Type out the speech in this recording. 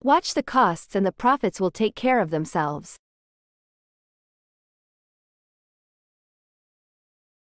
Watch the costs and the profits will take care of themselves.